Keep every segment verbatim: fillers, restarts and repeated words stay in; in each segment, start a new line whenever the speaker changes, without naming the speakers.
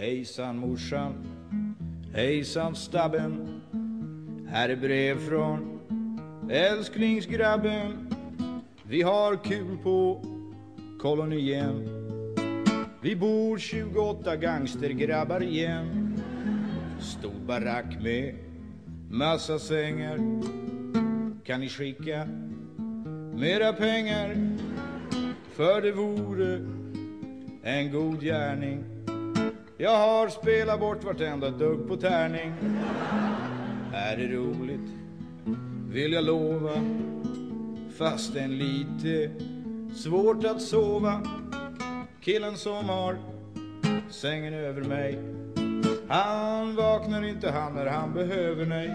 Hejsan morsan, hejsan stabben. Här är brev från älsklingsgrabben. Vi har kul på kolonien. Vi bor tjugoåtta gangstergrabbar igen. Stor barack med massa sängar. Kan ni skicka mera pengar? För det vore en god gärning. Jag har spelat bort vartenda dugg på tärning. Är det roligt vill jag lova, fast en lite svårt att sova. Killen som har sängen över mig, han vaknar inte han när han behöver mig.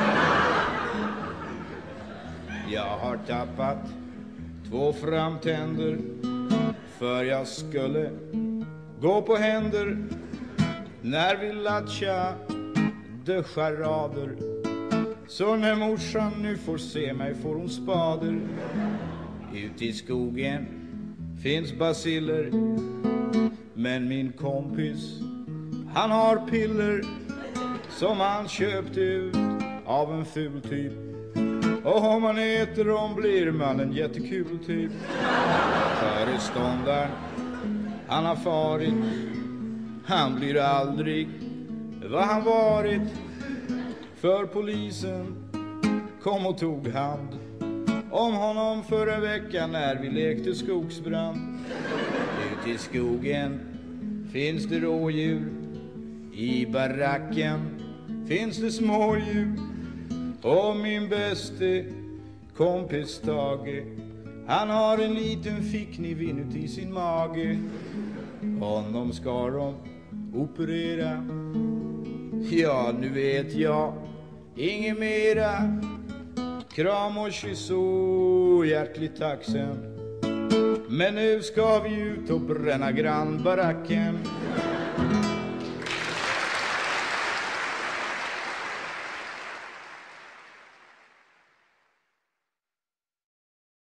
Jag har tappat två framtänder, för jag skulle gå på händer när vi latcha de charader. Så när morsan nu får se mig får hon spader. Ut i skogen finns basiller, men min kompis han har piller som han köpt ut av en ful typ. Och om man äter dem blir man en jättekul typ. Föreståndaren han har farit, han blir aldrig vad han varit. För polisen kom och tog hand om honom förra veckan när vi lekte skogsbrand. Ut i skogen finns det rådjur, i baracken finns det smådjur. Och min bäste kompis Tage, han har en liten fickniv inuti sin mage. Honom ska de operera. Ja, nu vet jag inget mera. Kram och kyss och hjärtligt tack sen. Men nu ska vi ut och bränna grannbaracken.